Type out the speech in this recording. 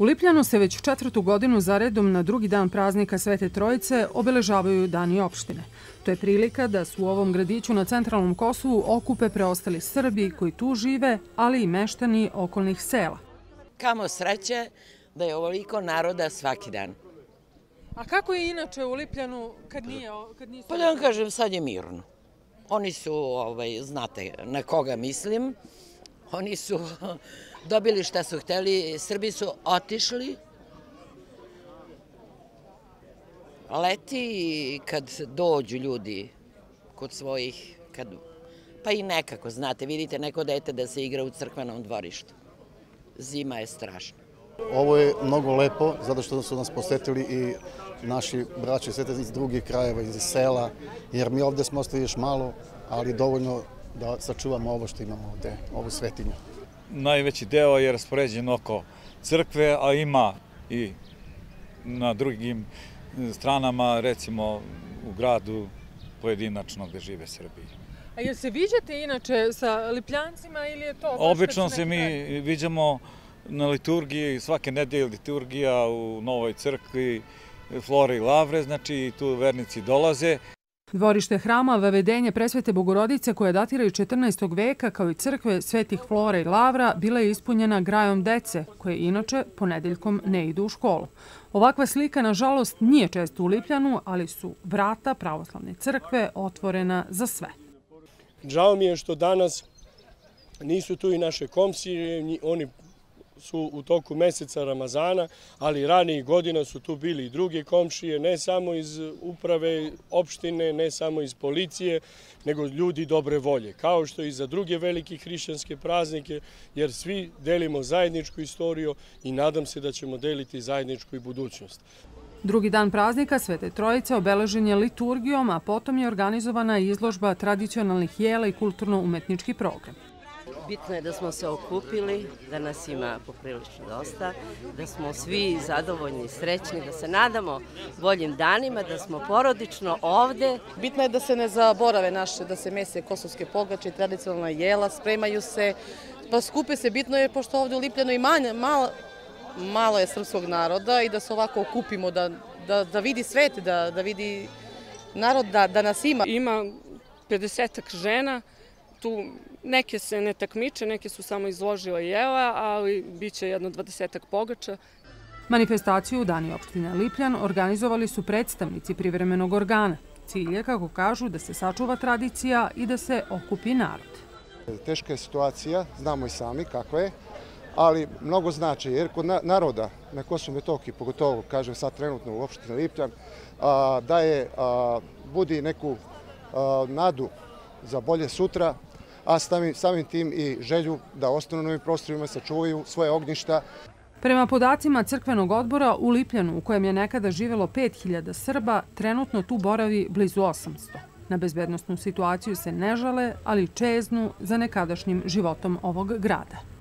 U Lipljanu se već 4. godinu zaredom na drugi dan praznika Svete Trojice obeležavaju dani opštine. To je prilika da se u ovom gradiću na centralnom Kosovu okupe preostali Srbi koji tu žive, ali i meštani okolnih sela. Kamo sreće da je ovoliko naroda svaki dan. A kako je inače u Lipljanu kad nisu... Pa da vam kažem, sad je mirno. Oni su, znate na koga mislim, oni su dobili šta su hteli, Srbi su otišli. Leti kad dođu ljudi kod svojih, pa i nekako, znate, vidite neko dete da se igra u crkvenom dvorištu. Zima je strašna. Ovo je mnogo lepo, zato što su nas posetili i naši braći i sestre iz drugih krajeva, iz sela, jer mi ovdje smo ostali još malo, ali dovoljno da sačuvamo ovo što imamo ovdje, ovu svetinju. Najveći deo je raspoređen oko crkve, a ima i na drugim stranama, recimo u gradu pojedinačno gde žive Srbi. A jel se viđate inače sa Lipljancima ili je to... Obično se mi viđamo na liturgiji, svake nedelje liturgija u Novoj crkvi, Flore i Lavre, znači tu vernici dolaze. Dvorište hrama Vavedenje Presvete Bogorodice, koje datiraju 14. veka, kao i crkve Svetih Flora i Lavra, bila je ispunjena grajom dece, koje inače ponedeljkom ne idu u školu. Ovakva slika, nažalost, nije često u Lipljanu, ali su vrata pravoslavne crkve otvorena za sve. Žao mi je što danas nisu tu i naše komšije, oni su u toku meseca Ramazana, ali ranijih godina su tu bili i druge komšije, ne samo iz uprave opštine, ne samo iz policije, nego ljudi dobre volje, kao što i za druge velike hrišćanske praznike, jer svi delimo zajedničku istoriju i nadam se da ćemo deliti zajedničku i budućnost. Drugi dan praznika Svete Trojice obeležen je liturgijom, a potom je organizovana izložba tradicionalnih jela i kulturno-umetnički program. Bitno je da smo se okupili, da nas ima poprilično dosta, da smo svi zadovoljni i srećni, da se nadamo boljim danima, da smo porodično ovde. Bitno je da se ne zaborave naše, da se mese kosovske pogače, tradicionalna jela, spremaju se, pa skupe se. Bitno je, pošto ovde u Lipljanu i malo je srpskog naroda i da se ovako okupimo, da vidi svet, da vidi narod, da nas ima. Ima 50-ak žena, tu neke se ne takmiče, neke su samo izložile jela, ali bit će jedno 20-ak pogača. Manifestaciju u Dani opštine Lipljan organizovali su predstavnici privremenog organa. Cilj je, kako kažu, da se sačuva tradicija i da se okupi narod. Teška je situacija, znamo i sami kako je, ali mnogo znači, jer kod naroda na Kosovu i Metohiji, pogotovo, kažem sad trenutno u opštini Lipljan, budi neku nadu za bolje sutra, a samim tim i želju da ostanu na ovim prostorima, sačuvaju svoje ognjišta. Prema podacima crkvenog odbora u Lipljanu, u kojem je nekada živjelo 5000 Srba, trenutno tu boravi blizu 800. Na bezbednosnu situaciju se ne žale, ali čeznu za nekadašnjim životom ovog grada.